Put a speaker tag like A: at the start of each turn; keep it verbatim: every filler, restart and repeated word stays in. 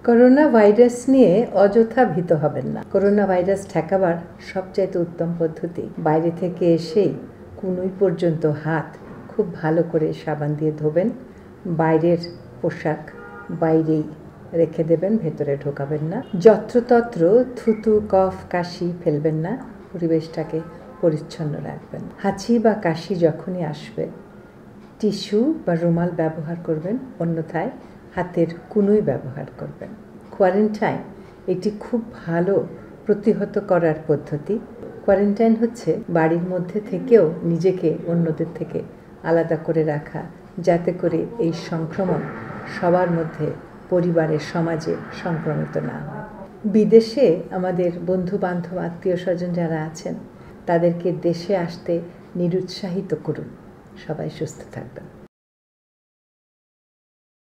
A: Corona virus নিয়ে অযথা ভীত হবেন না। করোনা ভাইরাস ঠেকাবার সবচাইতে উত্তম পদ্ধতি বাইরে থেকে এসেই কুনুই পর্যন্ত হাত খুব ভালো করে সাবান দিয়ে ধোবেন। বাইরের পোশাক বাইরেই রেখে দেবেন, ভেতরে ঢোকাবেন না। যত্রতত্র থুতু কফ কাশি ফেলবেন না, পরিবেশটাকে পরিচ্ছন্ন রাখবেন। হাঁচি বা কাশি যখনই আসবে টিস্যু বা রুমাল ব্যবহার করবেন, অন্যথায় হাতের কুনুই ব্যবহার করবেন। কোয়ারেন্টাইন এটি খুব ভালো প্রতিহত করার পদ্ধতি। কোয়ারেন্টাইন হচ্ছে বাড়ির মধ্যে থেকেও নিজেকে অন্যদের থেকে আলাদা করে রাখা, যাতে করে এই সংক্রমণ সবার মধ্যে পরিবারের সমাজে সংক্রমিত না হয়। বিদেশে আমাদের বন্ধু বান্ধব আত্মীয় স্বজন যারা আছেন তাদেরকে দেশে আসতে নিরুৎসাহিত করুন। সবাই সুস্থ থাকবেন।